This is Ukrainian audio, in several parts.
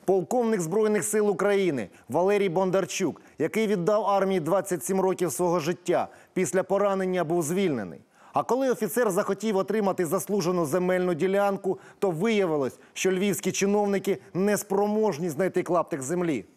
Полковник Збройних сил України Валерій Бондарчук, який віддав армії 27 років свого життя, після поранення був звільнений. А коли офіцер захотів отримати заслужену земельну ділянку, то виявилось, що львівські чиновники неспроможні знайти клаптик землі.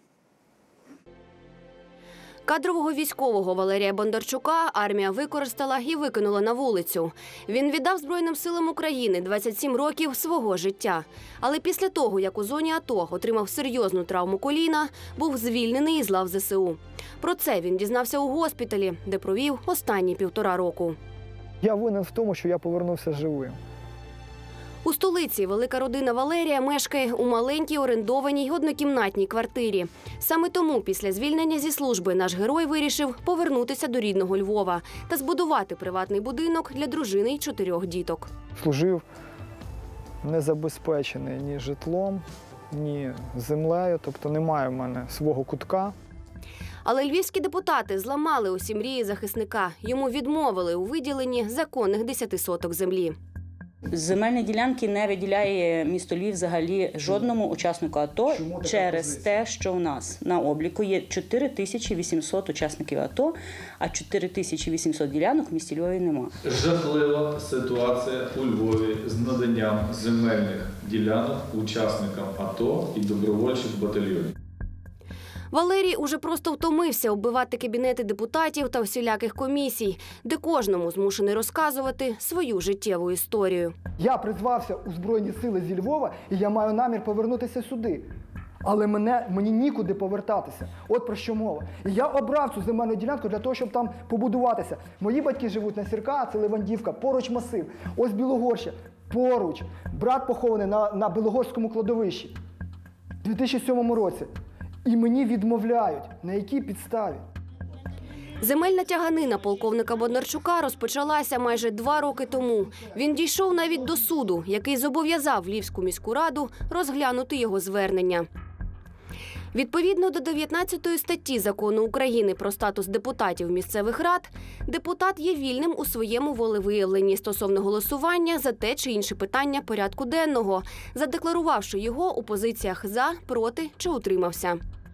Кадрового військового Валерія Бондарчука армія використала і викинула на вулицю. Він віддав Збройним силам України 27 років свого життя. Але після того, як у зоні АТО отримав серйозну травму коліна, був звільнений із лав ЗСУ. Про це він дізнався у госпіталі, де провів останні 1,5 року. Я винен в тому, що я повернувся живим. У столиці велика родина Валерія мешкає у маленькій орендованій однокімнатній квартирі. Саме тому після звільнення зі служби наш герой вирішив повернутися до рідного Львова та збудувати приватний будинок для дружини й 4 діток. Служив незабезпечений ні житлом, ні землею, тобто немає в мене свого кутка. Але львівські депутати зламали усі мрії захисника. Йому відмовили у виділенні законних 10 соток землі. Земельні ділянки не виділяє місто Львів взагалі жодному учаснику АТО через те, що у нас на обліку є 4800 учасників АТО, а 4800 ділянок в місті Львові нема. Жахлива ситуація у Львові з наданням земельних ділянок учасникам АТО і добровольчих батальйонів. Валерій уже просто втомився оббивати кабінети депутатів та всіляких комісій, де кожному змушений розказувати свою життєву історію. Я призвався у Збройні сили зі Львова, і я маю намір повернутися сюди. Але мені нікуди повертатися. От про що мова. І я обрав цю земельну ділянку для того, щоб там побудуватися. Мої батьки живуть на Сірка, це Левандівка, поруч масив. Ось Білогорща, поруч. Брат похований на Білогорському кладовищі у 2007 році. І мені відмовляють. На якій підставі? Земельна тяганина полковника Бондарчука розпочалася майже 2 роки тому. Він дійшов навіть до суду, який зобов'язав Львівську міську раду розглянути його звернення. Відповідно до 19 статті Закону України про статус депутатів місцевих рад, депутат є вільним у своєму волевиявленні стосовно голосування за те чи інше питання порядку денного, задекларувавши його у позиціях «за», «проти» чи «утримався».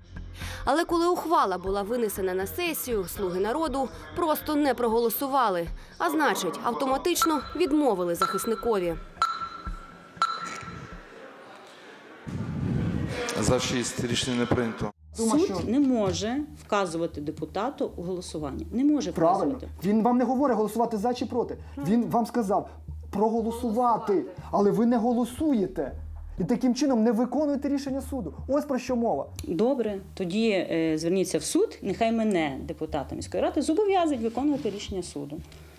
Але коли ухвала була винесена на сесію, «Слуги народу» просто не проголосували, а значить, автоматично відмовили захисникові. За 6 рішення не прийнято. Суд не може вказувати депутату у голосуванні. Не може вказувати. Правильно. Він вам не говорить голосувати за чи проти. Він вам сказав проголосувати, але ви не голосуєте. І таким чином не виконуєте рішення суду. Ось про що мова. Добре, тоді зверніться в суд, нехай мене, депутата міської ради, зобов'язують виконувати рішення суду.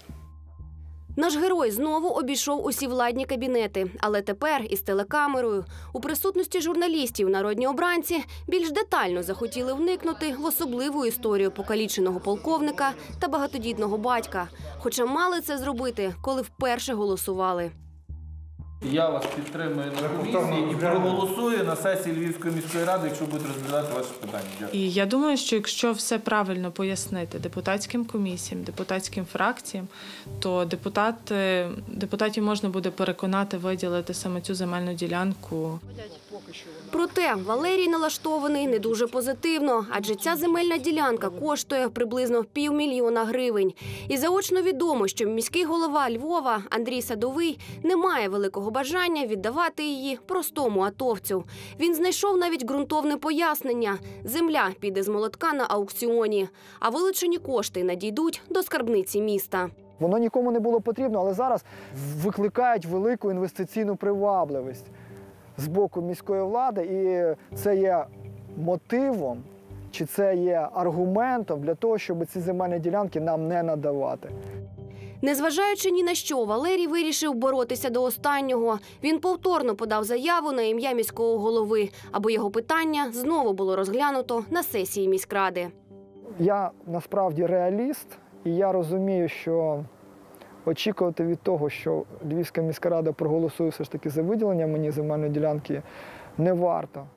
Наш герой знову обійшов усі владні кабінети, але тепер із телекамерою. У присутності журналістів народні обранці більш детально захотіли вникнути в особливу історію покаліченого полковника та багатодітного батька. Хоча мали це зробити, коли вперше голосували. Я вас підтримую на комісії і проголосую на сесії Львівської міської ради, якщо будуть розглядати ваші питання. Дякую. І я думаю, що якщо все правильно пояснити депутатським комісіям, депутатським фракціям, то депутатів можна буде переконати виділити саме цю земельну ділянку. Проте Валерій налаштований не дуже позитивно, адже ця земельна ділянка коштує приблизно 500 000 гривень. І заочно відомо, що міський голова Львова Андрій Садовий не має великого бажання віддавати її простому атовцю. Він знайшов навіть ґрунтовне пояснення – земля піде з молотка на аукціоні, а вилучені кошти надійдуть до скарбниці міста. Воно нікому не було потрібно, але зараз викликають велику інвестиційну привабливість з боку міської влади, і це є мотивом, чи це є аргументом для того, щоб ці земельні ділянки нам не надавати. Незважаючи ні на що, Валерій вирішив боротися до останнього. Він повторно подав заяву на ім'я міського голови, аби його питання знову було розглянуто на сесії міськради. Я насправді реаліст, і я розумію, що очікувати від того, що Львівська міська рада проголосує все ж таки за виділення мені земельної ділянки, не варто.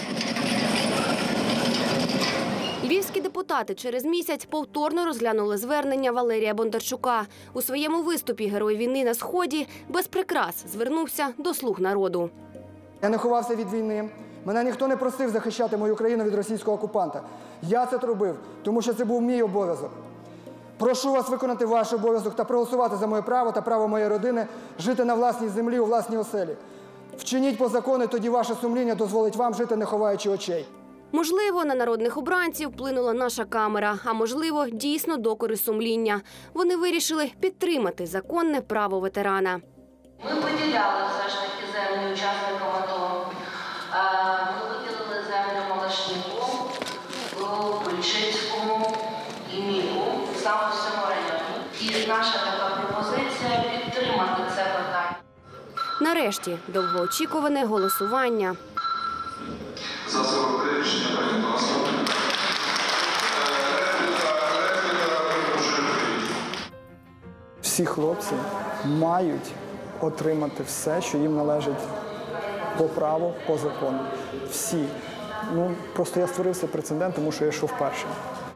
Львівські депутати через місяць повторно розглянули звернення Валерія Бондарчука. У своєму виступі герой війни на Сході без прикрас звернувся до «Слуг народу». Я не ховався від війни, Мене ніхто не просив захищати мою країну від російського окупанта. Я це робив, тому що це був мій обов'язок. Прошу вас виконати ваш обов'язок та проголосувати за моє право та право моєї родини жити на власній землі у власній оселі. Вчиніть по закону, тоді ваше сумління дозволить вам жити, не ховаючи очей. Можливо, на народних обранців вплинула наша камера, а можливо, дійсно докори сумління. Вони вирішили підтримати законне право ветерана. Ми виділяли все ж таки землю учасникам АТО. Ми виділили землю Малашнику, Кульчицькому і Міку, саме в цьому районі. І наша така пропозиція підтримати це питання. Нарешті, довгоочікуване голосування. За 43 рішення прийнято. Наступне. Всі хлопці мають отримати все, що їм належить по праву, по закону. Всі. Просто я створив цей прецедент, тому що я йшов першим.